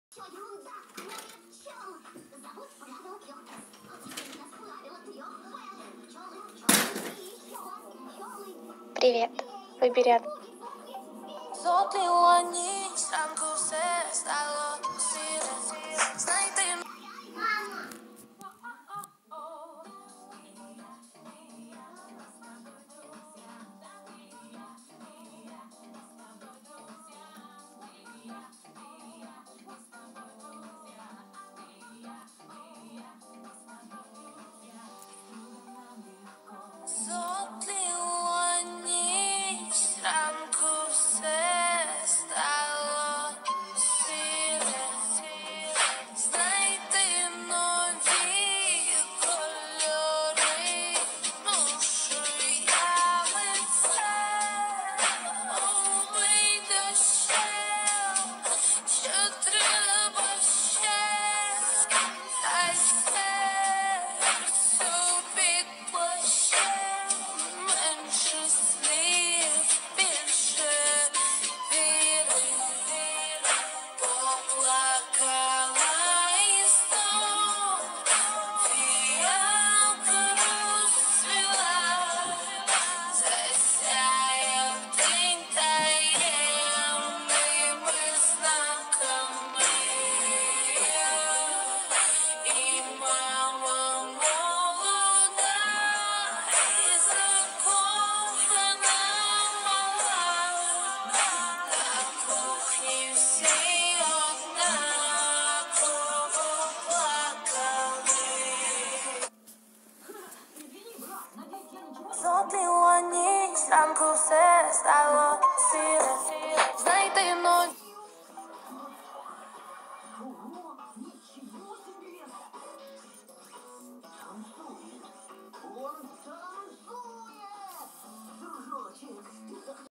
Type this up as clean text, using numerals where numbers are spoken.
Чё ерунда, море пчёл. Зовут Павел Пётр. Теперь нас плавила трёхлая. Пчёлы, пчёлы, пчёлы. Привет. Вибери одну. Зранку все стало сіре. Знайти Мама. зотліла ніч, зранку все стало сіре. Знайти нові кольори, мушу я лице умий дощем, що треба ще, хай серцю під плащем менше слів, більше віри, поплакати.